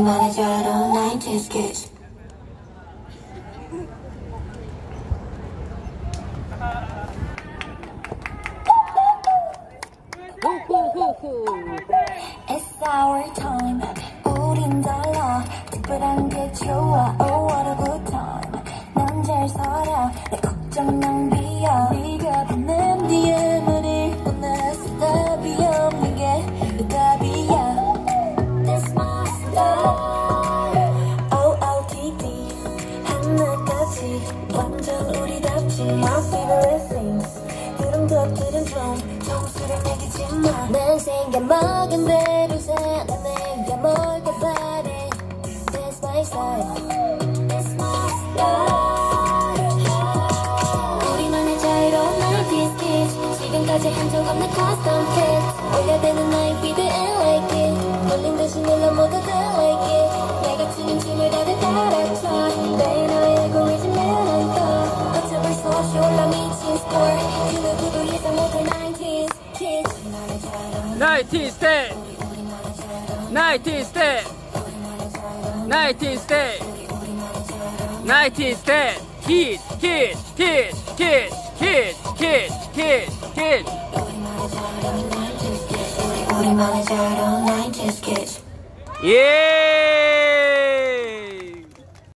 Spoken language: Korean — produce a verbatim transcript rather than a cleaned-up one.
우리만의 자유로운 나인티즈 kids. It's our time. 우린 달라. 특별한 게 좋아. Oh what a good time. 넌 잘 살아. 내 걱정 낭비야. 네가 보낸 디엠을 보냈어. 답이 없는 게 그 답이야. That's my style. O O T D 하나까지 완전 우리답지. My favorite things. 그런 것들은 좀 점수를 매기지 마. 난 생겨먹은 대로 사는 내가 뭘까 바래. That's my style. That's my style. 우리만의 자유로운 나인티즈 kids. 지금까지 한 적 없는 custom fit. 올려대는 나의 feed and like it. 놀린 듯이 눌러 모두 다 like it. 내가 추는 춤을 다들 따라춰. 매일 너의 알고리즘에 난 떠. 어쩌면 수없이 올라 미친 score. 그 누구도 예상 못할 나인티즈 kids. 나인티즈 day, 나인티즈 day, 나인티즈 day, 나인티즈 day. Kids, kids, kids, kids, kids, kids, kids, kids. 우리만의 자유로운 나인티즈 kids. Yeah.